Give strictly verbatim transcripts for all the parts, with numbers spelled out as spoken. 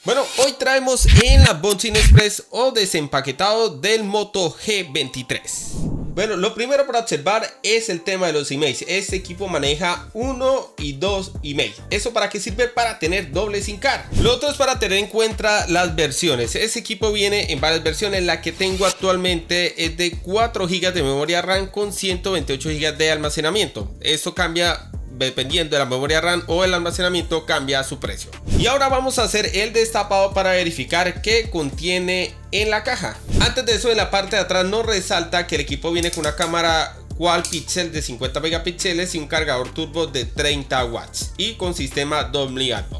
Bueno, hoy traemos en la Unboxing Express o desempaquetado del Moto G veintitrés. Bueno, lo primero para observar es el tema de los emails. Este equipo maneja uno y dos emails. ¿Eso para qué sirve? Para tener doble SIM card. Lo otro es para tener en cuenta las versiones. Este equipo viene en varias versiones. La que tengo actualmente es de cuatro gigas de memoria RAM con ciento veintiocho gigas de almacenamiento. Esto cambia dependiendo de la memoria RAM o el almacenamiento, cambia su precio. Y ahora vamos a hacer el destapado para verificar qué contiene en la caja. Antes de eso, en la parte de atrás nos resalta que el equipo viene con una cámara quad pixel de cincuenta megapíxeles y un cargador turbo de treinta watts y con sistema Dolby Atmos.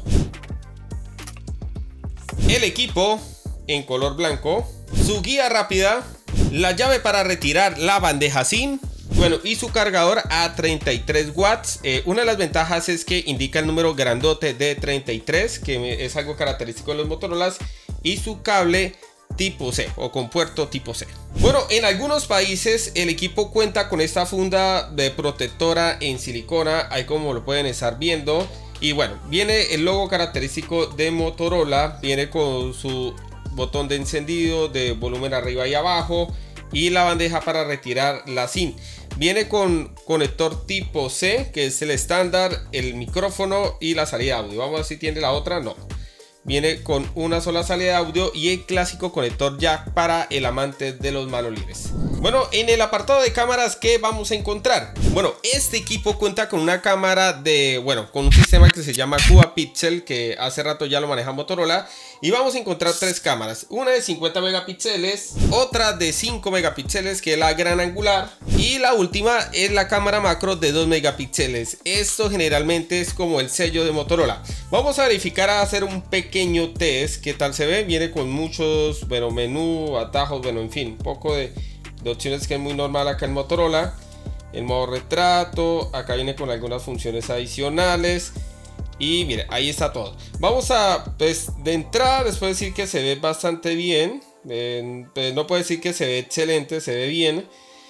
El equipo en color blanco, su guía rápida, la llave para retirar la bandeja SIM, bueno, y su cargador a treinta y tres watts. Eh, una de las ventajas es que indica el número grandote de treinta y tres, que es algo característico de los Motorola, y su cable tipo C o con puerto tipo C. Bueno, en algunos países el equipo cuenta con esta funda de protectora en silicona, ahí como lo pueden estar viendo. Y bueno, viene el logo característico de Motorola, viene con su botón de encendido, de volumen arriba y abajo, y la bandeja para retirar la SIM. Viene con conector tipo C, que es el estándar, el micrófono y la salida de audio. Vamos a ver si tiene la otra. No. Viene con una sola salida de audio y el clásico conector jack para el amante de los manos libres. Bueno, en el apartado de cámaras, ¿qué vamos a encontrar? Bueno, este equipo cuenta con una cámara de, bueno, con un sistema que se llama quad pixel, que hace rato ya lo maneja Motorola. Y vamos a encontrar tres cámaras, una de cincuenta megapíxeles, otra de cinco megapíxeles, que es la gran angular, y la última es la cámara macro de dos megapíxeles. Esto generalmente es como el sello de Motorola. Vamos a verificar, a hacer un pequeño test, qué tal se ve. Viene con muchos, bueno, menú, atajos, bueno, en fin, un poco de, de opciones que es muy normal acá en Motorola. El modo retrato, acá viene con algunas funciones adicionales. Y mire, ahí está todo. Vamos a, pues, de entrada les puedo decir que se ve bastante bien. eh, pues, No puedo decir que se ve excelente, se ve bien.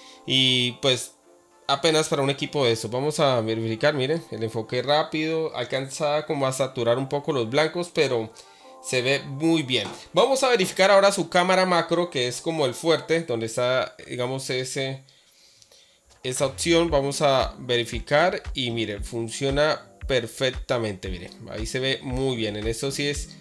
Y pues apenas para un equipo de eso. Vamos a verificar, miren, el enfoque rápido. Alcanza como a saturar un poco los blancos, pero se ve muy bien. Vamos a verificar ahora su cámara macro, que es como el fuerte, donde está, digamos, ese, esa opción. Vamos a verificar y miren, funciona perfectamente. Miren, ahí se ve muy bien. En esto sí es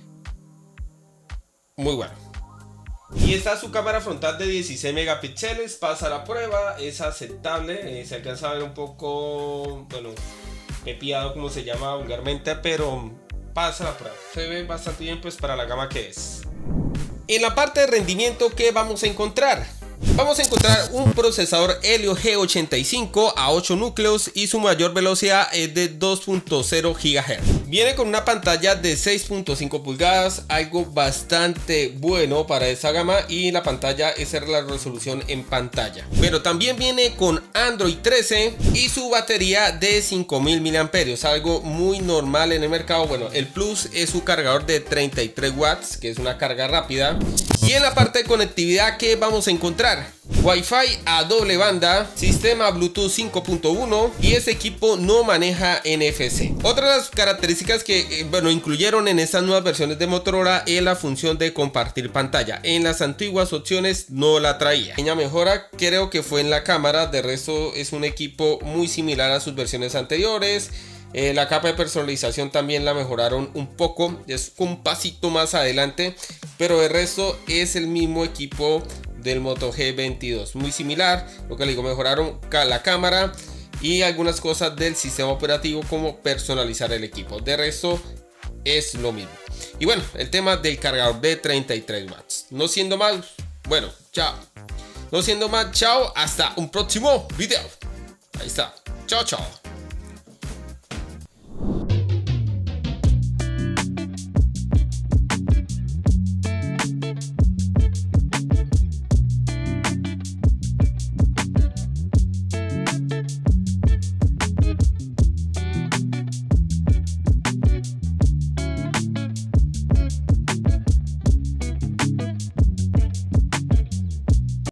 muy bueno. Y está su cámara frontal de dieciséis megapíxeles. Pasa la prueba, es aceptable. eh, Se alcanza a ver un poco, bueno, pepiado, como se llama vulgarmente, pero pasa la prueba. Se ve bastante bien, pues, para la gama que es. En la parte de rendimiento, ¿qué vamos a encontrar? Vamos a encontrar un procesador Helio G ochenta y cinco a ocho núcleos y su mayor velocidad es de dos punto cero gigahertz. Viene con una pantalla de seis punto cinco pulgadas, algo bastante bueno para esa gama, y la pantalla es la resolución en pantalla. Pero también viene con Android trece y su batería de cinco mil miliamperios hora, algo muy normal en el mercado. Bueno, el plus es su cargador de treinta y tres watts, que es una carga rápida. Y en la parte de conectividad, ¿qué vamos a encontrar? Wi-Fi a doble banda, sistema Bluetooth cinco punto uno, y este equipo no maneja N F C. Otra de las características que eh, bueno, incluyeron en estas nuevas versiones de Motorola es la función de compartir pantalla. En las antiguas opciones no la traía. La pequeña mejora creo que fue en la cámara. De resto es un equipo muy similar a sus versiones anteriores. Eh, la capa de personalización también la mejoraron un poco, es un pasito más adelante, pero de resto es el mismo equipo del Moto G veintidós, muy similar. Lo que le digo, mejoraron la cámara y algunas cosas del sistema operativo, como personalizar el equipo. De resto es lo mismo. Y bueno, el tema del cargador de treinta y tres watts. No siendo más, bueno, chao. No siendo más, chao, hasta un próximo video. Ahí está, chao, chao.